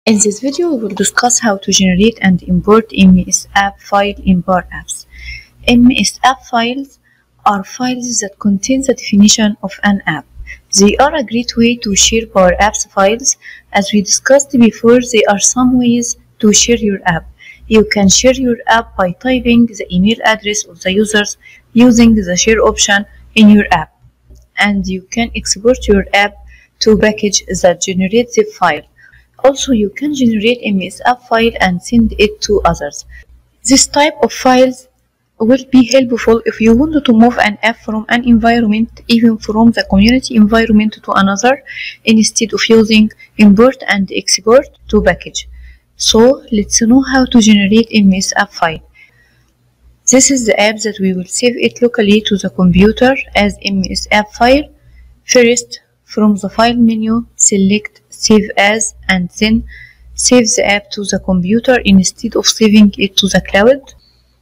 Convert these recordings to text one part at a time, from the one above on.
In this video, we will discuss how to generate and import MSAPP file in PowerApps. MSAPP files are files that contain the definition of an app. They are a great way to share PowerApps files. As we discussed before, there are some ways to share your app. You can share your app by typing the email address of the users using the share option in your app. And you can export your app to package that generates the file. Also, you can generate a MSAPP file and send it to others. This type of files will be helpful if you want to move an app from an environment, even from the community environment to another, instead of using import and export to package. So, let's know how to generate a MSAPP file. This is the app that we will save it locally to the computer as MSAPP file. First, from the file menu, select Save As and then save the app to the computer instead of saving it to the cloud.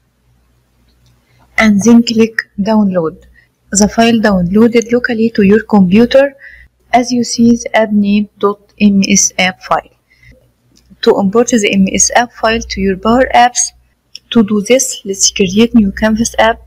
And then click Download. The file downloaded locally to your computer. As you see, the app name.msapp file. To import the MSAPP file to your PowerApps, to do this, let's create new Canvas app.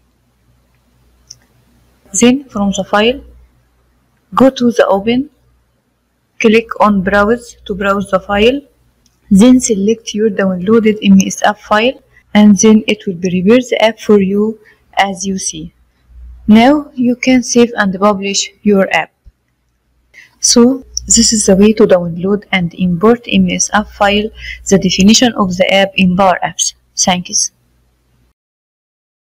Then from the file, go to the Open. Click on Browse to browse the file. Then select your downloaded MSAPP file and then it will prepare the app for you as you see. Now you can save and publish your app. So this is the way to download and import MSAPP file, the definition of the app in PowerApps. Thanks.